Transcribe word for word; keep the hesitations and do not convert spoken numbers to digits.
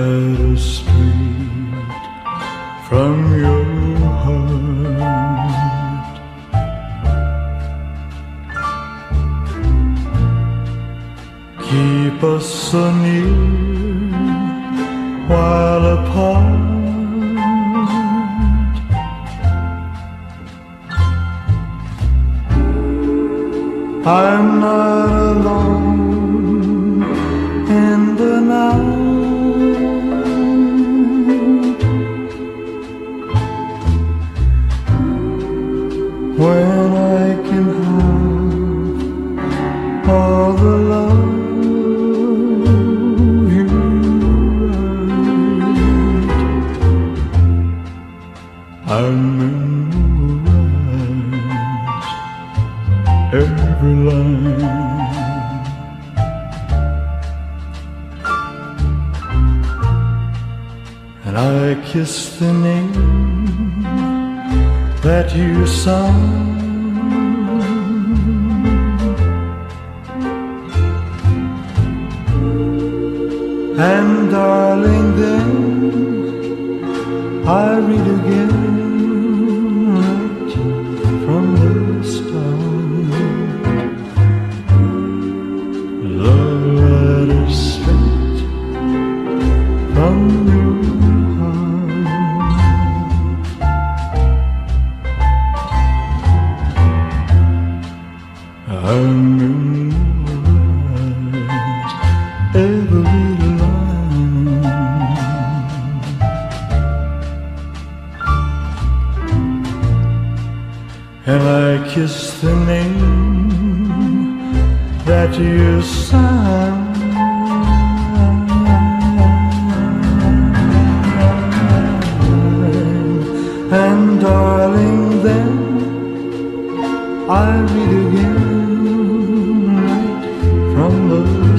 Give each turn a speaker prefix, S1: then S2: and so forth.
S1: letter straight from your heart. Keep us so near while apart. I'm not alone in the night when I can have all the love you write. I'm memorize every line, and I kiss the name that you signed. And darling, then I read again right from the start. Love letters straight from your heart. I memorize every line, and I kiss the name that you signed. And darling, then I read again right from the